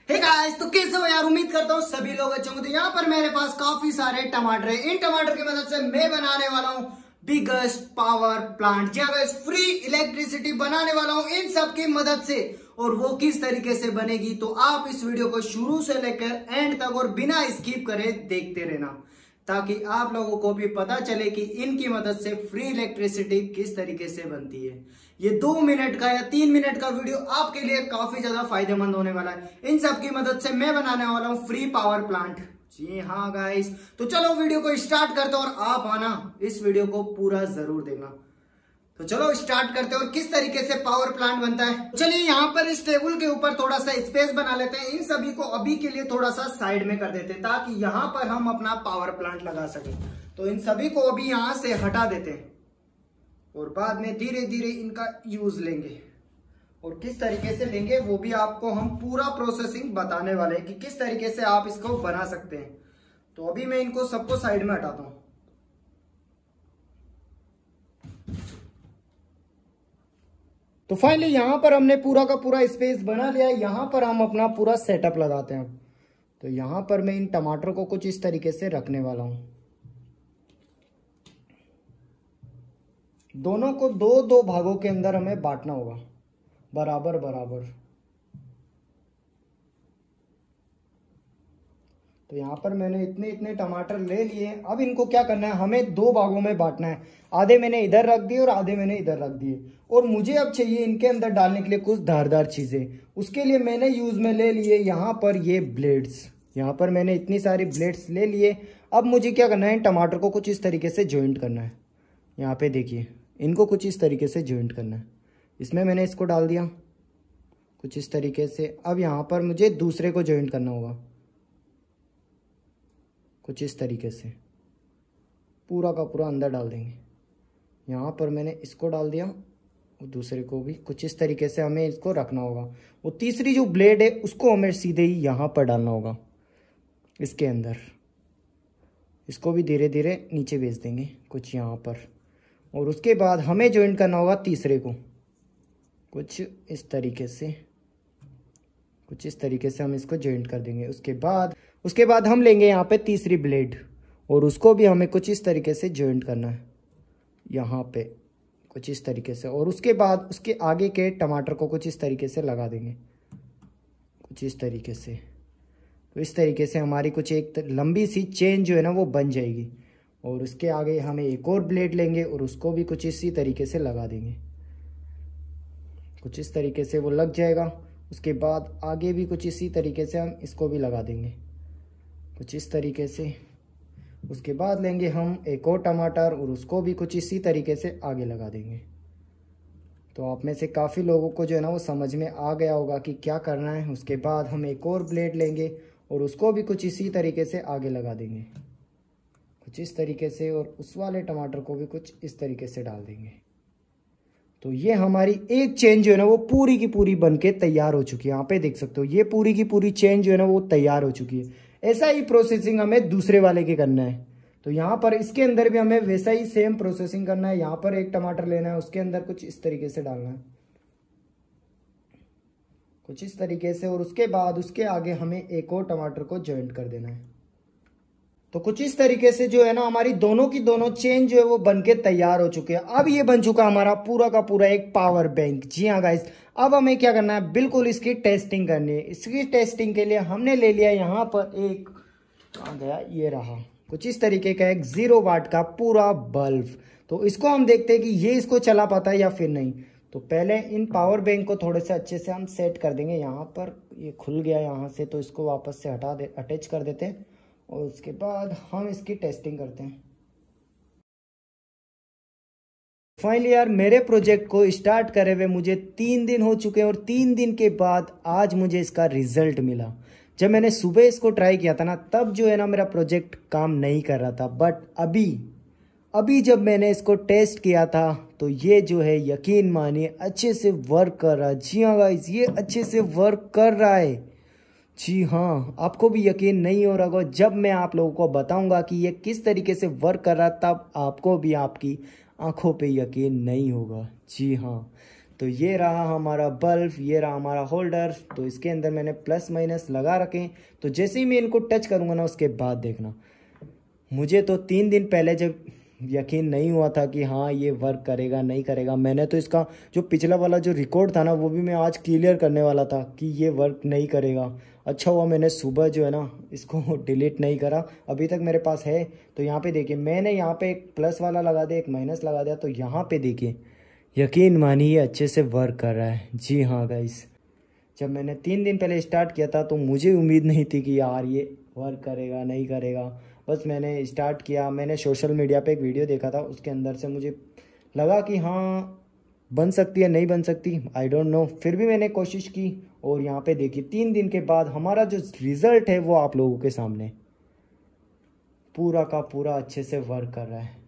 Hey guys, तो कैसे हो यार। उम्मीद करता हूँ सभी लोग अच्छे होंगे। तो यहाँ पर मेरे पास काफी सारे टमाटर है। इन टमाटर की मदद से मैं बनाने वाला हूँ बिगेस्ट पावर प्लांट। जी गाइस, फ्री इलेक्ट्रिसिटी बनाने वाला हूँ इन सब की मदद से। और वो किस तरीके से बनेगी, तो आप इस वीडियो को शुरू से लेकर एंड तक और बिना स्किप करे देखते रहना, ताकि आप लोगों को भी पता चले कि इनकी मदद से फ्री इलेक्ट्रिसिटी किस तरीके से बनती है। ये 2 मिनट का या 3 मिनट का वीडियो आपके लिए काफी ज्यादा फायदेमंद होने वाला है। इन सब की मदद से मैं बनाने वाला हूँ फ्री पावर प्लांट। जी हाँ गाइस, तो चलो वीडियो को स्टार्ट करते हैं और आप आना इस वीडियो को पूरा जरूर देना। तो चलो स्टार्ट करते हैं और किस तरीके से पावर प्लांट बनता है। चलिए यहाँ पर इस टेबल के ऊपर थोड़ा सा स्पेस बना लेते हैं। इन सभी को अभी के लिए थोड़ा सा साइड में कर देते हैं, ताकि यहाँ पर हम अपना पावर प्लांट लगा सकें। तो इन सभी को अभी यहाँ से हटा देते हैं और बाद में धीरे धीरे इनका यूज लेंगे। और किस तरीके से लेंगे वो भी आपको हम पूरा प्रोसेसिंग बताने वाले हैं कि किस तरीके से आप इसको बना सकते हैं। तो अभी मैं इनको सबको साइड में हटाता हूँ। तो फाइनली यहाँ पर हमने पूरा का पूरा स्पेस बना लिया है। यहाँ पर हम अपना पूरा सेटअप लगाते हैं। तो यहाँ पर मैं इन टमाटर को कुछ इस तरीके से रखने वाला हूँ। दोनों को दो दो भागों के अंदर हमें बांटना होगा, बराबर बराबर। तो यहाँ पर मैंने इतने इतने टमाटर ले लिए। अब इनको क्या करना है, हमें 2 भागों में बांटना है। आधे मैंने इधर रख दिए और आधे मैंने इधर रख दिए। और मुझे अब चाहिए इनके अंदर डालने के लिए कुछ धारदार चीजें। उसके लिए मैंने यूज में ले लिए यहाँ पर ये ब्लेड्स। यहाँ पर मैंने इतनी सारी ब्लेड्स ले लिए। अब मुझे क्या करना है, इन टमाटर को कुछ इस तरीके से ज्वाइंट करना है। यहाँ पे देखिए, इनको कुछ इस तरीके से ज्वाइंट करना है। इसमें मैंने इसको डाल दिया कुछ इस तरीके से। अब यहाँ पर मुझे दूसरे को ज्वाइंट करना होगा कुछ इस तरीके से। पूरा का पूरा अंदर डाल देंगे। यहाँ पर मैंने इसको डाल दिया और दूसरे को भी कुछ इस तरीके से हमें इसको रखना होगा। वो तीसरी जो ब्लेड है उसको हमें सीधे ही यहाँ पर डालना होगा इसके अंदर। इसको भी धीरे धीरे नीचे भेज देंगे कुछ यहाँ पर। और उसके बाद हमें ज्वाइंट करना होगा तीसरे को कुछ इस तरीके से। कुछ इस तरीके से हम इसको ज्वाइंट कर देंगे। उसके बाद हम लेंगे यहाँ पे तीसरी ब्लेड और उसको भी हमें कुछ इस तरीके से ज्वाइंट करना है यहाँ पे कुछ इस तरीके से। और उसके बाद उसके आगे के टमाटर को कुछ इस तरीके से लगा देंगे कुछ इस तरीके से। तो इस तरीके से हमारी कुछ एक लंबी सी चेन जो है ना वो बन जाएगी। और उसके आगे हमें एक और ब्लेड लेंगे और उसको भी कुछ इसी तरीके से लगा देंगे कुछ इस तरीके से। वो लग जाएगा। उसके बाद आगे भी कुछ इसी तरीके से हम इसको भी लगा देंगे कुछ इस तरीके से। उसके बाद लेंगे हम एक और टमाटर और उसको भी कुछ इसी तरीके से आगे लगा देंगे। तो आप में से काफ़ी लोगों को जो है ना वो समझ में आ गया होगा कि क्या करना है। उसके बाद हम एक और ब्लेड लेंगे और उसको भी कुछ इसी तरीके से आगे लगा देंगे कुछ इस तरीके से। और उस वाले टमाटर को भी कुछ इस तरीके से डाल देंगे। तो ये हमारी एक चेन जो है ना वो पूरी की पूरी बनके तैयार हो चुकी है। यहाँ पे देख सकते हो ये पूरी की पूरी चेन जो है ना वो तैयार हो चुकी है। ऐसा ही प्रोसेसिंग हमें दूसरे वाले के करना है। तो यहाँ पर इसके अंदर भी हमें वैसा ही सेम प्रोसेसिंग करना है। यहाँ पर एक टमाटर लेना है, उसके अंदर कुछ इस तरीके से डालना है कुछ इस तरीके से। और उसके बाद उसके आगे हमें एक और टमाटर को ज्वाइंट कर देना है। तो कुछ इस तरीके से जो है ना हमारी दोनों की दोनों चेन जो है वो बनके तैयार हो चुके हैं। अब ये बन चुका हमारा पूरा का पूरा एक पावर बैंक। जी हाँ गाइस, अब हमें क्या करना है, बिल्कुल इसकी टेस्टिंग करनी है। इसकी टेस्टिंग के लिए हमने ले लिया यहाँ पर एक, कहाँ गया, ये रहा कुछ इस तरीके का एक 0 वाट का पूरा बल्ब। तो इसको हम देखते हैं कि ये इसको चला पाता है या फिर नहीं। तो पहले इन पावर बैंक को थोड़े से अच्छे से हम सेट कर देंगे। यहाँ पर ये खुल गया यहाँ से, तो इसको वापस से अटैच कर देते हैं। और उसके बाद हम इसकी टेस्टिंग करते हैं। फाइनली यार, मेरे प्रोजेक्ट को स्टार्ट करे हुए मुझे 3 दिन हो चुके हैं। और 3 दिन के बाद आज मुझे इसका रिजल्ट मिला। जब मैंने सुबह इसको ट्राई किया था ना, तब जो है ना मेरा प्रोजेक्ट काम नहीं कर रहा था। बट अभी जब मैंने इसको टेस्ट किया था तो ये जो है, यकीन मानिए, अच्छे से वर्क कर रहा है। जी हाँ गाइस, ये अच्छे से वर्क कर रहा है। जी हाँ, आपको भी यकीन नहीं हो रहा होगा। जब मैं आप लोगों को बताऊंगा कि ये किस तरीके से वर्क कर रहा है, तब आपको भी आपकी आंखों पे यकीन नहीं होगा। जी हाँ, तो तो ये रहा हमारा बल्ब, ये रहा हमारा होल्डर। तो इसके अंदर मैंने प्लस माइनस लगा रखे। तो जैसे ही मैं इनको टच करूँगा ना, उसके बाद देखना, मुझे तो 3 दिन पहले जब यकीन नहीं हुआ था कि हाँ ये वर्क करेगा नहीं करेगा, मैंने तो इसका जो पिछला वाला जो रिकॉर्ड था ना, वो भी मैं आज क्लियर करने वाला था कि ये वर्क नहीं करेगा। अच्छा हुआ मैंने सुबह जो है ना इसको डिलीट नहीं करा, अभी तक मेरे पास है। तो यहाँ पे देखिए, मैंने यहाँ पे एक प्लस वाला लगा दिया, एक माइनस लगा दिया। तो यहाँ पे देखिए, यकीन मानिए अच्छे से वर्क कर रहा है। जी हाँ गाइस, जब मैंने 3 दिन पहले स्टार्ट किया था तो मुझे उम्मीद नहीं थी कि यार ये वर्क करेगा नहीं करेगा। बस मैंने स्टार्ट किया, मैंने सोशल मीडिया पे एक वीडियो देखा था, उसके अंदर से मुझे लगा कि हाँ बन सकती है नहीं बन सकती, आई डोंट नो। फिर भी मैंने कोशिश की और यहाँ पे देखिए 3 दिन के बाद हमारा जो रिज़ल्ट है वो आप लोगों के सामने पूरा का पूरा अच्छे से वर्क कर रहा है।